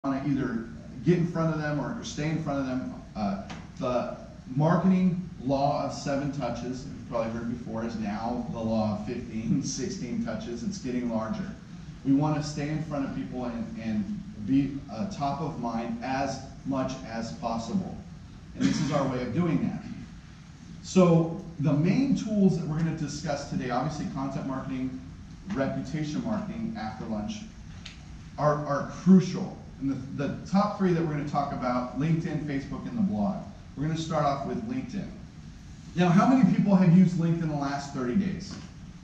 want to either get in front of them or stay in front of them. The marketing law of 7 touches, you've probably heard before, is now the law of 15, 16 touches. It's getting larger. We want to stay in front of people and be top of mind as much as possible. And this is our way of doing that. So the main tools that we're going to discuss today, obviously content marketing, reputation marketing after lunch, are crucial. And the top 3 that we're going to talk about, LinkedIn, Facebook, and the blog. We're going to start off with LinkedIn. Now, how many people have used LinkedIn in the last 30 days?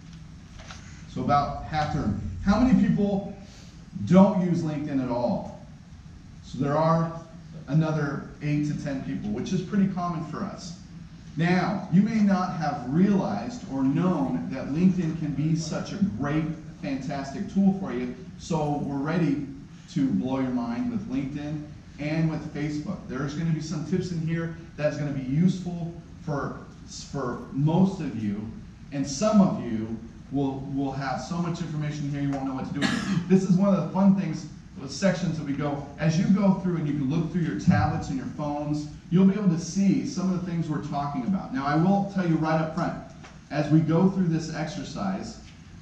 So about half the room. How many people don't use LinkedIn at all? So there are another 8 to 10 people, which is pretty common for us. Now, you may not have realized or known that LinkedIn can be such a great, fantastic tool for you, so we're ready to blow your mind with LinkedIn and with Facebook. There's going to be some tips in here that's going to be useful for most of you, and some of you will have so much information here you won't know what to do with it. This is one of the fun things, the sections that we go, as you go through and you can look through your tablets and your phones, you'll be able to see some of the things we're talking about. Now, I will tell you right up front, as we go through this exercise,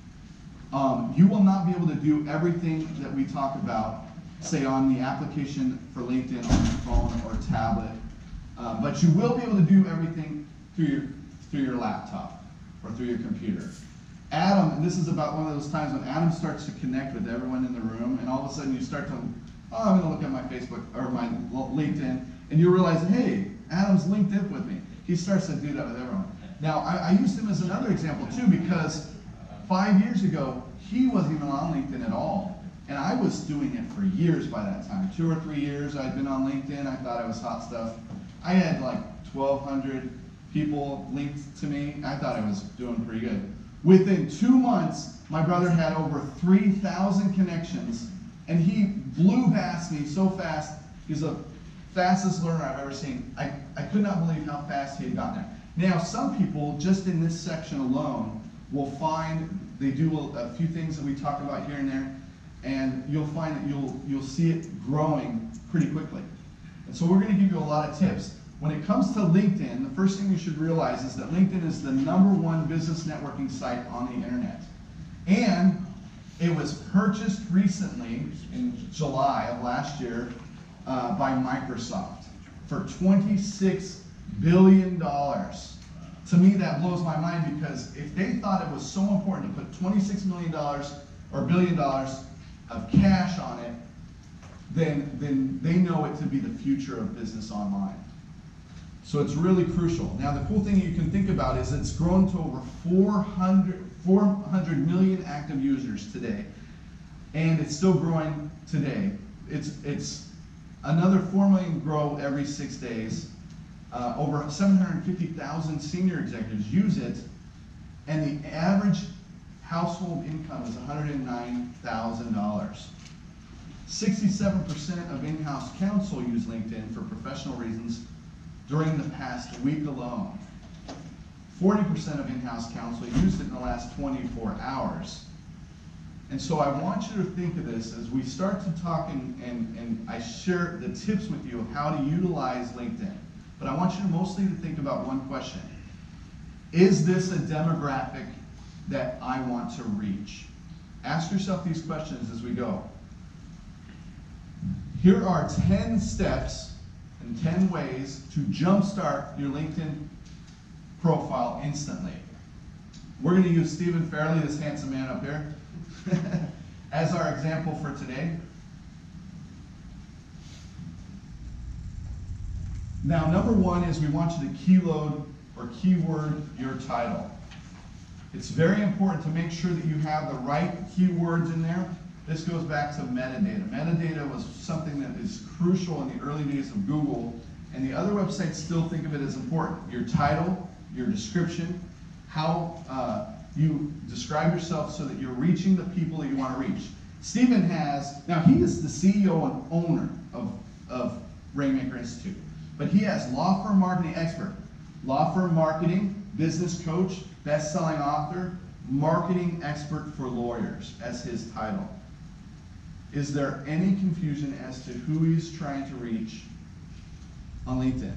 you will not be able to do everything that we talk about, say on the application for LinkedIn on your phone or tablet, but you will be able to do everything through your laptop or through your computer. Adam, and this is about one of those times when Adam starts to connect with everyone in the room, and all of a sudden you start to, oh, I'm going to look at my Facebook or my LinkedIn, and you realize, hey, Adam's linked in with me. He starts to do that with everyone. Now, I used him as another example too, because 5 years ago, he wasn't even on LinkedIn at all. And I was doing it for years by that time. 2 or 3 years I'd been on LinkedIn. I thought I was hot stuff. I had like 1,200 people linked to me. I thought I was doing pretty good. Within 2 months, my brother had over 3,000 connections, and he blew past me so fast. He's the fastest learner I've ever seen. I could not believe how fast he had gotten there. Now, some people, just in this section alone, will find, they do a few things that we talk about here and there, and you'll find that you'll see it growing pretty quickly. And so we're going to give you a lot of tips. When it comes to LinkedIn, the first thing you should realize is that LinkedIn is the #1 business networking site on the internet. And it was purchased recently in July of last year by Microsoft for $26 billion. To me, that blows my mind, because if they thought it was so important to put $26 million or $1 billion of cash on it, then they know it to be the future of business online. So it's really crucial. Now, the cool thing you can think about is it's grown to over 400 million active users today, and it's still growing today. It's another 4 million grow every 6 days. Over 750,000 senior executives use it, and the average household income is $109,000. 67% of in-house counsel use LinkedIn for professional reasons during the past week alone. 40% of in-house counsel used it in the last 24 hours. And so I want you to think of this as we start to talk and I share the tips with you of how to utilize LinkedIn. But I want you to mostly to think about one question. Is this a demographic that I want to reach? Ask yourself these questions as we go. Here are 10 steps and 10 ways to jumpstart your LinkedIn profile instantly. We're going to use Stephen Fairley, this handsome man up here, as our example for today. Now, #1 is we want you to keyword or keyword your title. It's very important to make sure that you have the right keywords in there. This goes back to metadata. Metadata was something that is crucial in the early days of Google, and the other websites still think of it as important. Your title, your description, how you describe yourself so that you're reaching the people that you want to reach. Stephen has, now he is the CEO and owner of Rainmaker Institute. But he has law firm marketing expert, law firm marketing, business coach, best-selling author, marketing expert for lawyers as his title. is there any confusion as to who he's trying to reach on LinkedIn?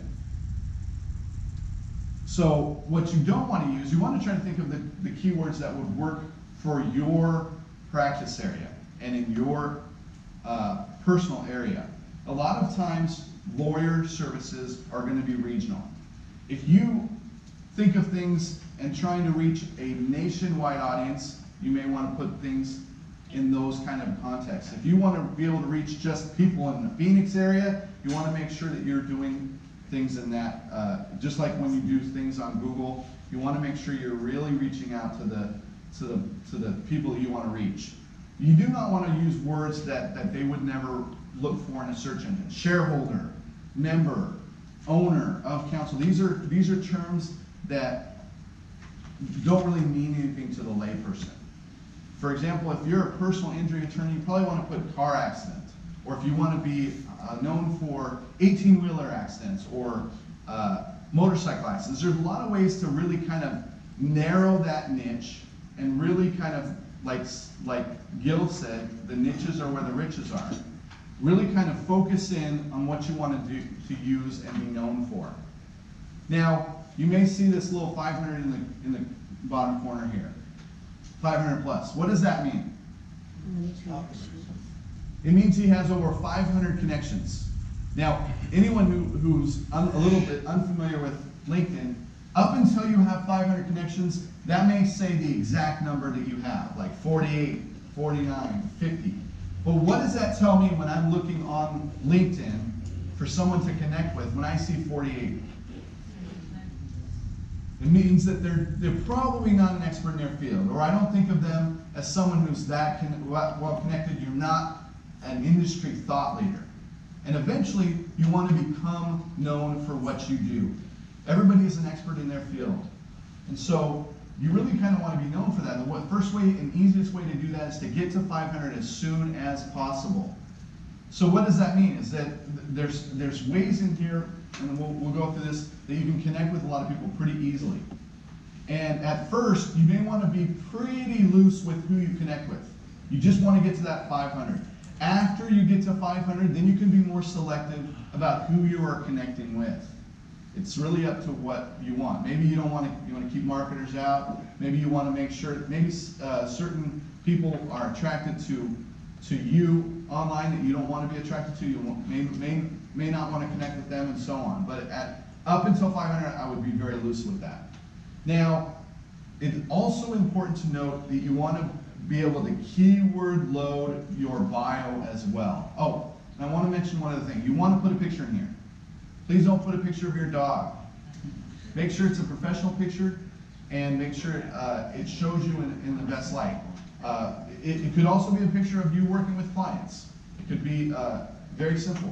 So what you don't want to use, you want to try to think of the keywords that would work for your practice area and in your personal area. A lot of times, lawyer services are going to be regional. If you think of things and trying to reach a nationwide audience, you may want to put things in those kind of contexts. If you want to be able to reach just people in the Phoenix area, you want to make sure that you're doing things in that, just like when you do things on Google, you want to make sure you're really reaching out to the people that you want to reach. You do not want to use words that they would never look for in a search engine. Shareholder, member, owner of counsel. These are terms that don't really mean anything to the layperson. For example, if you're a personal injury attorney, you probably want to put car accident. Or if you want to be known for 18-wheeler accidents or motorcycle accidents, there's a lot of ways to really kind of narrow that niche and really kind of, like Gil said, the niches are where the riches are. Really kind of focus in on what you want to do to use and be known for. Now, you may see this little 500 in the bottom corner here. 500 plus. What does that mean? It means he has over 500 connections. Now, anyone who's a little bit unfamiliar with LinkedIn, up until you have 500 connections, that may say the exact number that you have, like 48, 49, 50. But what does that tell me when I'm looking on LinkedIn for someone to connect with when I see 48? It means that they're probably not an expert in their field, or I don't think of them as someone who's that well connected. You're not an industry thought leader. And eventually, you want to become known for what you do. Everybody is an expert in their field. And so, you really kind of want to be known for that. The first way and easiest way to do that is to get to 500 as soon as possible. So what does that mean? Is that there's ways in here, and we'll go through this, that you can connect with a lot of people pretty easily. And at first, you may want to be pretty loose with who you connect with. You just want to get to that 500. After you get to 500, then you can be more selective about who you are connecting with. It's really up to what you want. Maybe you don't want to, you want to keep marketers out. Maybe you want to make sure, maybe certain people are attracted to you online that you don't want to be attracted to. You may not want to connect with them and so on. But up until 500, I would be very loose with that. Now, it's also important to note that you want to be able to keyword load your bio as well. Oh, and I want to mention one other thing. You want to put a picture in here. Please don't put a picture of your dog. Make sure it's a professional picture and make sure it shows you in the best light. It could also be a picture of you working with clients. It could be very simple.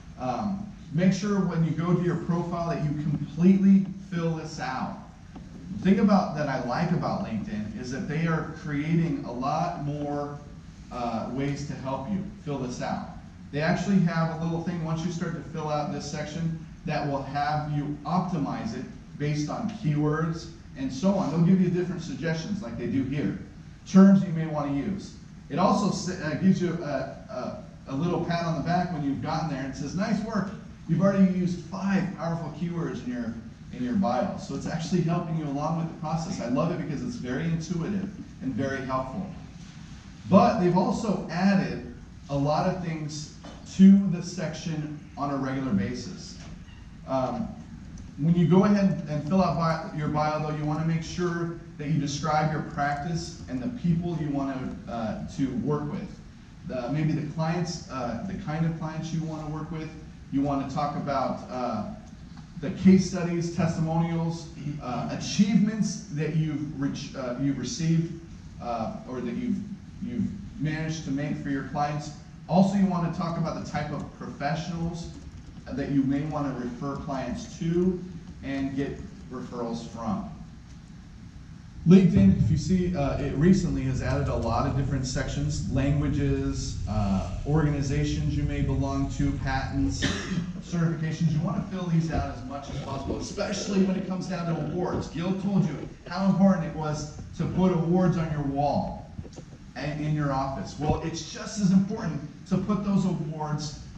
Make sure when you go to your profile that you completely fill this out. The thing that I like about LinkedIn is that they are creating a lot more ways to help you fill this out. They actually have a little thing once you start to fill out this section that will have you optimize it based on keywords and so on. They'll give you different suggestions like they do here. Terms you may want to use. It also gives you a little pat on the back when you've gotten there and says, nice work. You've already used 5 powerful keywords in your bio. So it's actually helping you along with the process. I love it because it's very intuitive and very helpful. But they've also added a lot of things to the section on a regular basis. When you go ahead and fill out your bio, though, you want to make sure that you describe your practice and the people you want to work with. Maybe the clients, the kind of clients you want to work with. You want to talk about the case studies, testimonials, achievements that you've received or that you've managed to make for your clients. Also, you want to talk about the type of professionals that you may want to refer clients to and get referrals from. LinkedIn, if you see, it recently has added a lot of different sections, languages, organizations you may belong to, patents, certifications. You want to fill these out as much as possible, especially when it comes down to awards. Gil told you how important it was to put awards on your wall. in your office. Well, it's just as important to put those awards